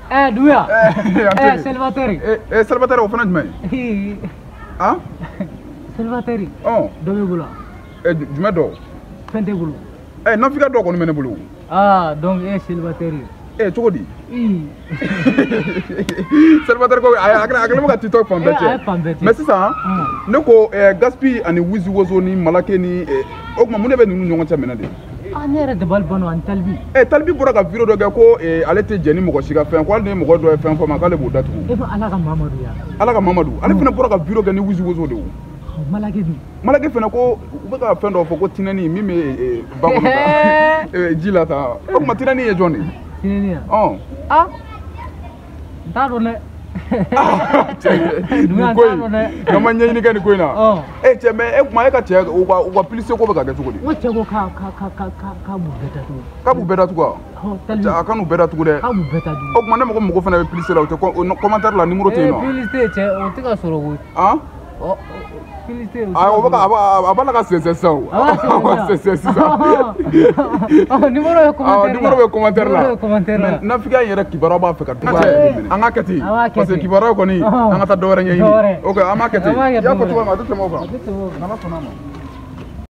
Duya. Salvatore. Salvatore o fana jumɛn ye Salvatore. Dɔ bɛ bolo jumɛn dɔ fɛn tɛ bolo nafika dɔ kɔni bɛ ne bolo donc Salvatore cogo di Salvatore ko a kɛlen bɛ ka TikTok fan bɛɛ cɛ mais sisan ne ko Gaspi ani Wizi Wozo ni Malake ni o tuma mun de bɛ ninnu ɲɔgɔn cɛ minɛ de ne yɛrɛ dabali banna ani Talibi Talibi bɔra ka vidéo dɔ kɛ ko ale tɛ jɛn ni mɔgɔ si ka fɛn ko hali ni mɔgɔ dɔ ye fɛn fɔ ma k'ale b'o datugu Ala ka Mamadu ya Ala ka Mamadu ale fana bɔra ka vidéo kɛ ni Wizi Wozo de o Malake dun Malake fana ko u bɛ ka fɛn dɔ fɔ ko tinɛni min bɛ ba kɔnɔ ta ji la ta o tuma tinɛni ye jɔn de tinɛni n t'a dɔn dɛ nin ko in n'an ma ɲɛɲini kɛ nin ko in na cɛ mais e kuma e ka cɛ u ka publicité ko bɛ ka kɛ cogo di n ko cɛ ko k'a b'u bɛɛ datugu k'a b'u bɛɛ datugu wa a ka n'u bɛɛ datugu dɛ k'a b'u bɛɛ datugu o tuma ne mɔgɔ fana bɛ publicité la u tɛ commentaire la numéro tɛ yen nɔ publicité cɛ o tɛ ka sɔrɔ koyi publicité a b'a la ka sɛnsɛn sisan o sɛnsɛn sisan numéro bɛ commentaire la mais Nafika in yɛrɛ kibaruya b'a fɛ ka dɔgɔya an ka kɛ ten parce que kibaruya kɔni an ka taa dɔ wɛrɛ ɲɛɲini ok an b'a kɛ ten i y'a fɔ cogo min a tɛ tɛmɛ o kan n'Ala sɔnna a ma